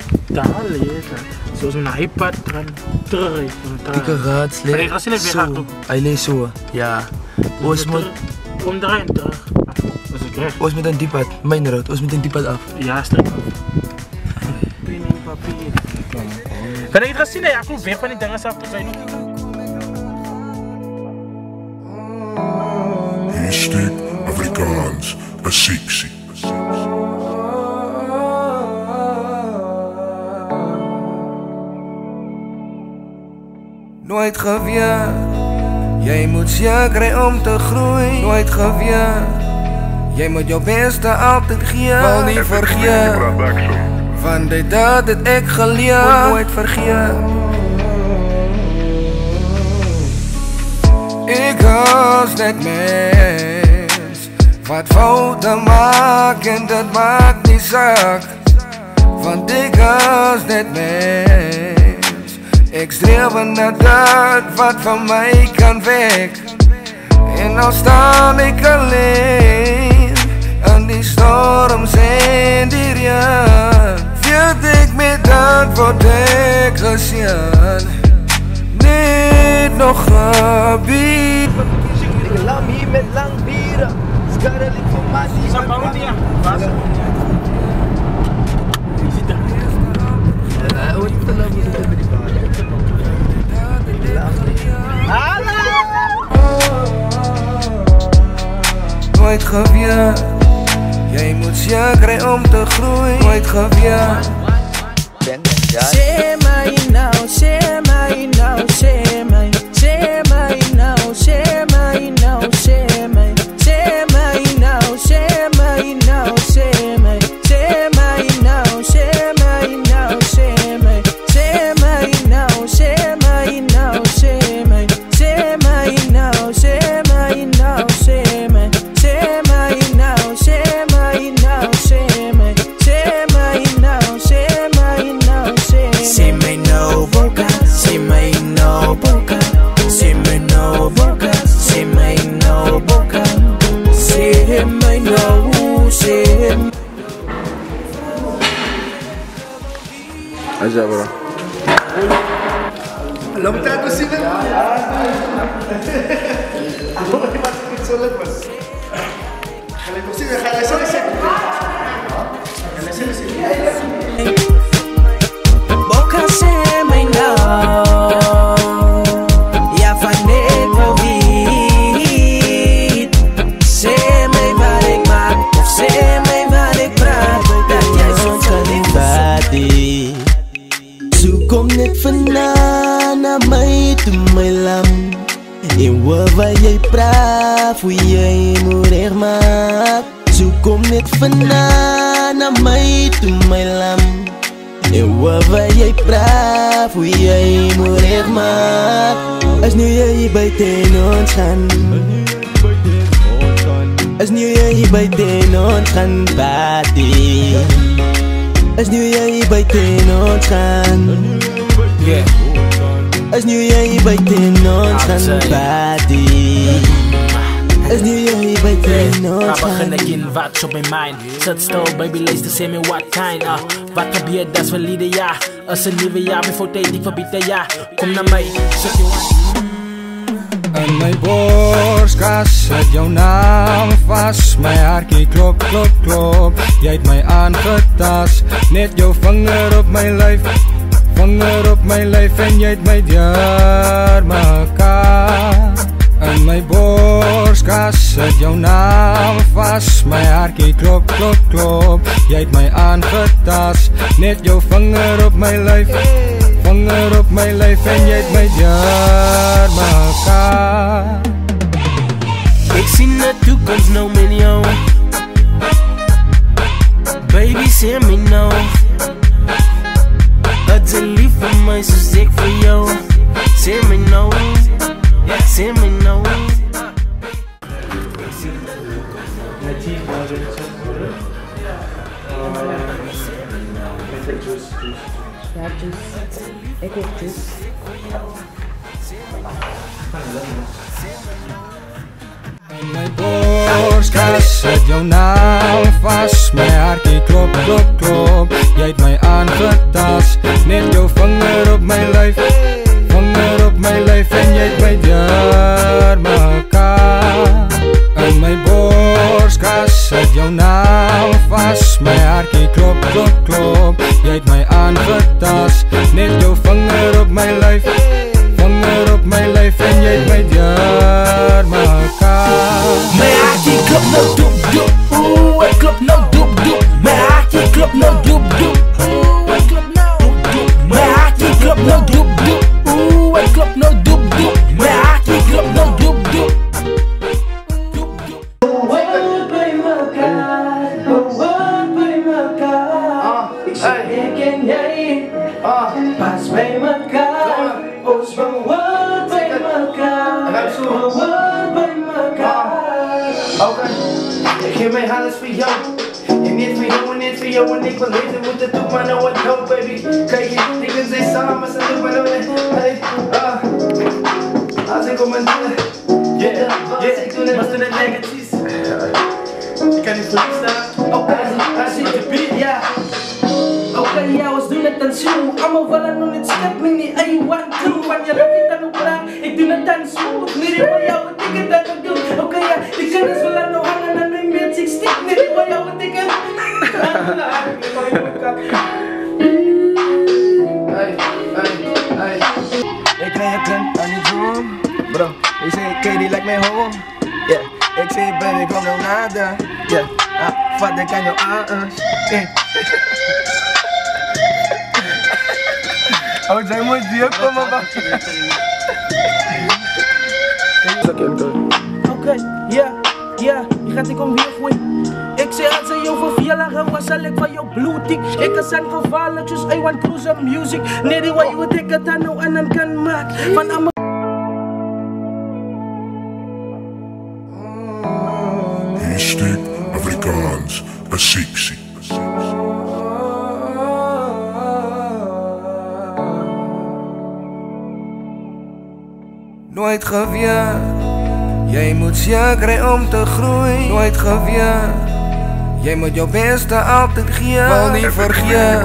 Daar lekker. Zoals een iPad terug. Dikke raadsleer. Maar ik ga snel weg. Hij leest zo. Ja. Ons moet... Omdraaien terug. Dat is recht. Ons met een diepad. Mijn rood. Ons met een diepad af. Ja, strik af. Pinning papier. Kan ik het gaan zien? Ja, ik loop weg van die dingen af. Hashtag Afrikaans Asiksi. Nooit geweer, jy moet seker kry om te groei. Nooit geweer, jy moet jou beste altyd gee. Wil nie vergeet, van die daad het ek geleer. Nooit vergeet. Ik was net mens, wat fouten maak en dat maakt niet saak. Want ik was net mens, ik streef naar dat wat van mij kan weg. En nou sta ik alleen, aan die storms en die regen. Weet ik met dat wat ik gezien. Niet nog gebied. Ik lam hier met lang bieren. Skarrel informatie. Zo, waarom die? Wat? Je ziet dat. Wat is de lam hier met die paarden? Nooit geweer, jij moet seker kry om te groei. Nooit geweer. Say my now, say my now, say my, say my now, say my now, say my, say my now, say my now, say my, say my now, say my now, say my, say my now, say my now, say my, say my now, say my now, say my, say my now, say my now, say my, say my now, say my now. Say me no boca, say me no boca, say me no boca, say me no boca, say me no, say me. Aja bro. Long time no see them. Ako ay masakit sa labas. Kaya ko siya kaya sa lisik. Kaya sa lisik. Boca say me no. Ja van net weet. Say me wat ik maak of say me wat ik praat. Dat jij zo kan ik body. Zoek om net vandaan naar mij toe my lam. En waar jij praat, hoe jij moet recht maak. Zoek om net vandaan naar mij toe my lam. En waar jij praat, hoe jij moet recht maak. Als nu jij buiten ons gaan. Als nu jij buiten ons gaan party. Als nu jij buiten ons gaan. Als nu jij buiten ons gaan party. Als nu jij buiten ons gaan. Begin again, wat op mijn mind. Zet stil, baby, luister, zeg me wat kind. Wat gebeurt, dat is verleden jaar. Als een nieuwe jaar, bevor tijd ik verbied een jaar. Kom naar mij, zeg je wat. In my borskas sit jou naam vas. My hartjie klop, klop, klop. Jy het my aangetas. Net jou vinger op my lyf. Vinger op my lyf en jy het my deur mekaar. In my borskas sit jou naam vas. My hartjie klop, klop, klop. Jy het my aangetas. Net jou vinger op my lyf. Vinger op my lyf en jy het my deur mekaar. Ik zie de toekomst nou met jou. Baby, zeg me nou. Het is lief voor mij, zoals ik voor jou. Zeg me nou, zeg me nou. Ja, juice. Ik heb juice. In my borskas sit jou naam vas, my hartjie klop, klop, klop. Jy het my aangetas, net jou vinger op my lyf, vinger op my lyf en jy het my deur mekaar. In my borskas sit jou naam vas, my hartjie klop, klop, klop. Jy het my aangetas, net jou vinger op my lyf, vinger op my lyf en jy het my deur mekaar. My hartjie klop nou doep doep, oeh, het klop nou doep doep. My hartjie klop nou doep doep, oeh, het klop nou doep doep. My hartjie klop nou doep doep, oeh, het klop nou doep doep. My hartjie klop nou doep doep. Pas bij elkaar, ons bewoord bij elkaar, bewoord bij elkaar. Oké, ik geef mijn alles voor jou. Je niet voor jou en niet voor jou en ik wil weten hoe het doet, maar nou wat go baby. Kijk je, ik kan zijn samen, ze doen maar nou hey, als ik op mijn doelen, ik doe net als toen het negatief. Ik kan niet verliezen. Oké, als je de beat, ja. Oké, ja, ons doen het dan zo. Allemaal willen nog niet step me niet. I want to, van je lukt het dan ook lang. Ik doe het dan smooth. Niet voor jou wat ik het dan ook doe. Oké, ja, die kennis willen nog hangen aan mijn beeld. Ik stik niet voor jou wat ik het. Hey. Ik krijg het aan die drum. Bro, ik zeg Katie like mijn home. Yeah, ik zeg baby kom nou nader. Yeah, vat ik aan jou aan. Oh, zij moet die ook komen wachten. Oké, ja, je gaat ik om weer gooien. Ik zeg als je jou voor 4 dagen was, zal ik van jou bloedig. Ik kan zijn gevaarlijk, dus I want to some music. Nee, die waar je wat ik het aan nou en dan kan maken. Van allemaal. Mystic Afrikaans, Asiksi. Nooit geweer, jy moet seker kry om te groei. Nooit geweer, jy moet jou beste altyd gee. Wil nie vergeet.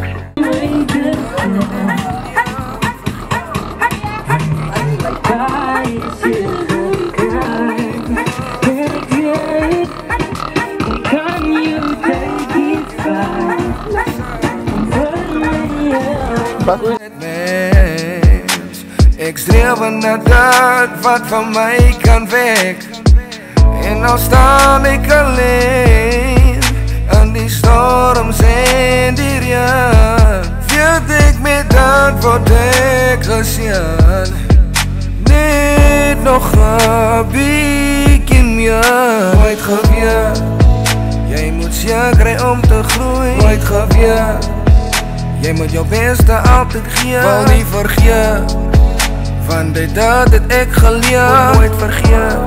Ik streef naar dat wat van mij kan weg. En nou sta ik alleen aan die storms en die regen. Weet ik met dat wat ik gezien. Niet nog een beetje meer. Nooit geweer, jij moet zeker om te groeien. Nooit geweer, jij moet jouw beste altijd geven. Wil niet vergeet. Van dit dat het ik geleerd. Nooit vergeet.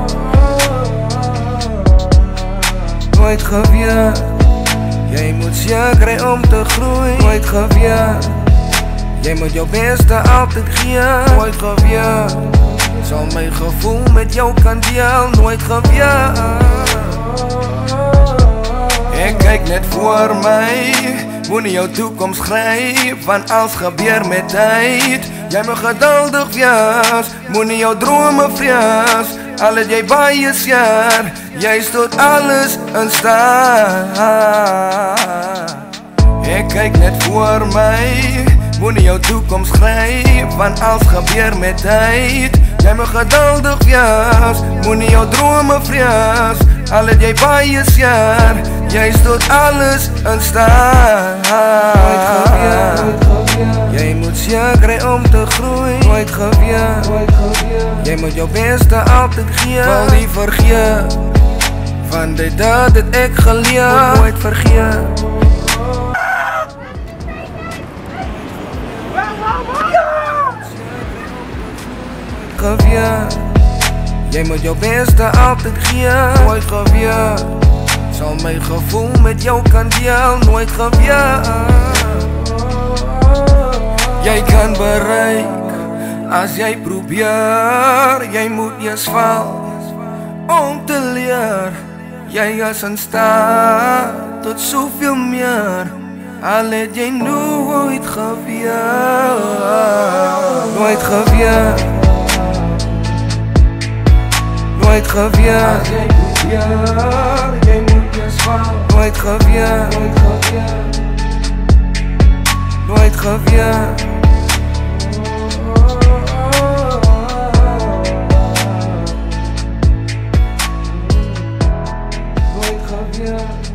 Nooit geweer. Jij moet zeker om te groeien. Nooit geweer. Jij moet jouw beste altijd geven. Nooit geweer. Zal mijn gevoel met jou kan delen. Nooit geweer. Ik kijk net voor mij. Moet in jouw toekomst grijpen. Want alles gebeurt met tijd. Jij moet geduldig wees, moet in jouw dromen vrees. Al het jij bij je jaar, jij stoot alles in staat. Ik kijk net voor mij, moet in jouw toekomst grijpen. Want alles gebeurt met tijd. Jij moet geduldig wees, moet in jouw dromen vrees. Al het jij bij je jaar, jij stoot alles in staat. Jij moet zeker om te groeien. Nooit geweer. Jij moet jouw beste altijd geven. Wil niet vergeet. Van dit dat het ik geleerd. Nooit vergeet. Geweer. Jij moet jouw beste altijd geven. Nooit geweer. Zal mijn gevoel met jou kan delen. Nooit geweer. Jij kan bereiken als jij probeert. Jij moet eerst val om te leer. Jy is in staat tot soveel meer. Al het jy nooit geweer. Nooit geweer. Nooit geweer. Jy moet eens val. Nooit geweer. Nooit geweer. Nooit geweer.